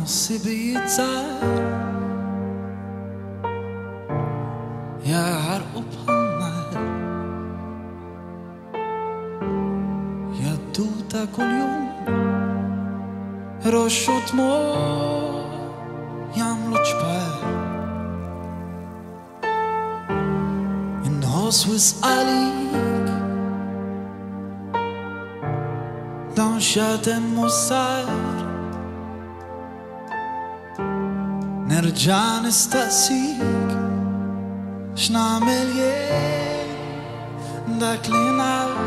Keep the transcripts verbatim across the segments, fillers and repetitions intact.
sibijiet żgħar jaħarqu bħal-nar jgħaddu ta' kuljum iroxxu tmur jagħmlu ġbal inħoss wisq għalik dawn x'għadem mhux sar nerġa' nistaqsik x'nagħmel jien dak li naf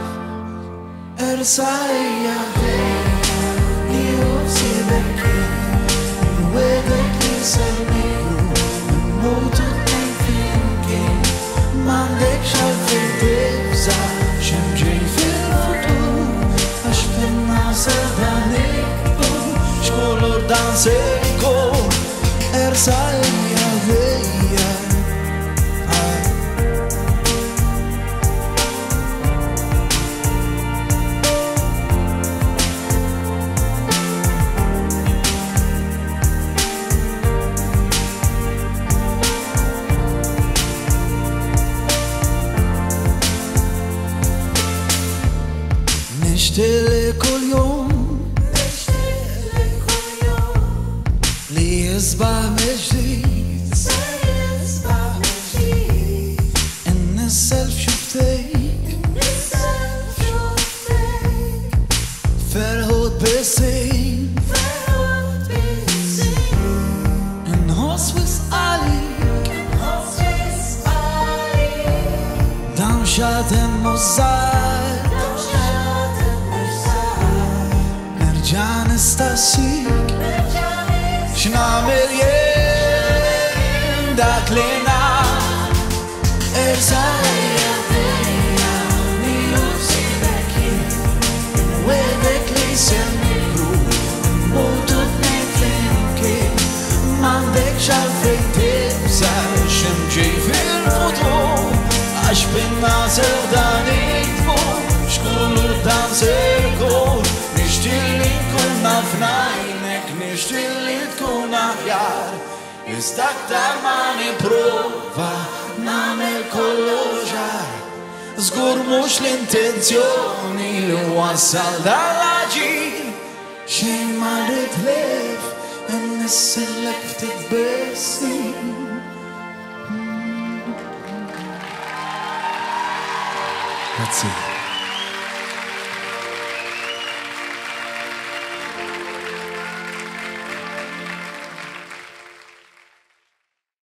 ersajja li hu f'siebek kien inwedek li semmejru nmutu tnejn flimkien m'għandekx għalfejn tibża' x'hemm ġej fil-futur għax fin-nasel dan ikun x'kolor dan se jkun ersajja vejja nixtieq kull jum li jisbaħ mill-ġdid innissel f'xuftejk ferħut bis-sin inħoss wisq għalik dawn x'għadem mhux żgħar nerġa' nistaqsik x'nagħmel jien dak li naf ersajja vejja li hu f'siebek kien inwedek li semmejru nmutu tnejn flimkien m'għandekx għalfejn tibża' x'hemm ġej fil-futur għax bin-nasel dan ikun x'kolor dan se jkun nixtieq li nkun naf ngħinek nixtieq li tkun aħjar iżda aktar ma nipprova nagħmel kollox ġar żgur mhux l-intenzjoni li wassal dan l-aġir xejn ma rrid ħlief innissillek ftit bis-snin. Grazie.